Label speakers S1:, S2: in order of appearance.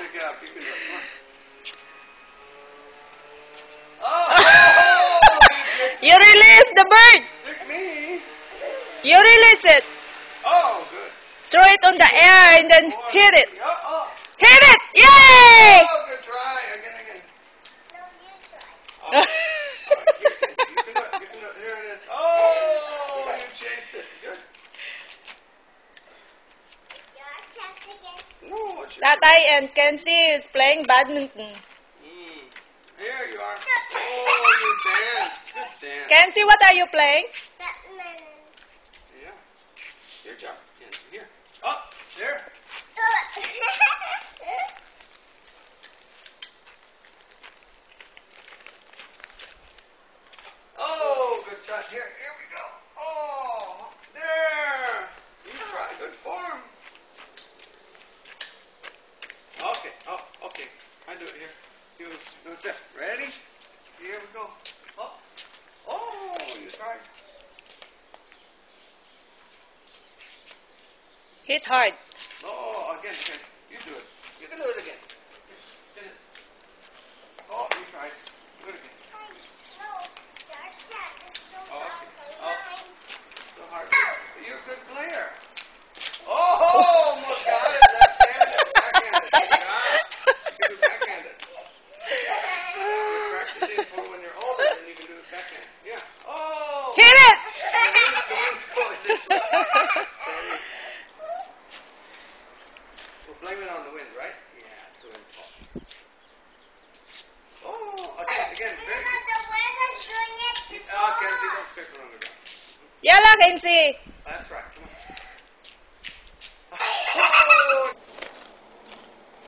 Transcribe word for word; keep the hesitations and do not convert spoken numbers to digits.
S1: pick it up. You can do it. Come on. Oh!
S2: You release the bird.
S1: Trick me.
S2: You release it.
S1: Oh, good.
S2: Throw it on the air and then
S1: Four,
S2: hit it.
S1: three. Oh, oh.
S2: Hit it! Yay!
S1: Oh, good try. Again, again.
S3: No, you try.
S1: Oh. Oh, you, can, you can do it. You can do it. Here it is. Oh, you chased it. Good.
S3: Your chance again.
S1: No, it's your
S2: Tatay and Kenzie is playing badminton.
S1: Mm. Here you are. Oh, you danced. Good dance.
S2: Kenzie, what are you playing?
S3: Batman.
S1: Yeah. Your job. Here. Oh, there. Oh, good shot. Here, here we go. Oh, there. You try. Good form. Okay. Oh, okay. I do it here. You do it there. Ready? Here we go. Oh, oh, you tried.
S2: Hit hard.
S1: Oh, again, again. You do it. You can do it again. Get it. Oh, you tried. Do it again.
S3: No, your chance is so
S1: Oh,
S3: hard
S1: okay.
S3: for
S1: Oh.
S3: mine.
S1: So hard. But you're a good player. Oh, almost got it. Left-handed. Backhanded. Good job. You can do backhanded. You're practicing for when you're older, then you can do it backhand. Yeah. Oh.
S2: Hit it!
S1: The wind's going this way. Steady. We'll blame it on the wind, right? Yeah, it's the wind's fault. Oh, again, again. Very good.
S3: The weather's doing it.
S1: Oh, Kenzie, don't stick around the ground.
S2: Yalla, Kenzie.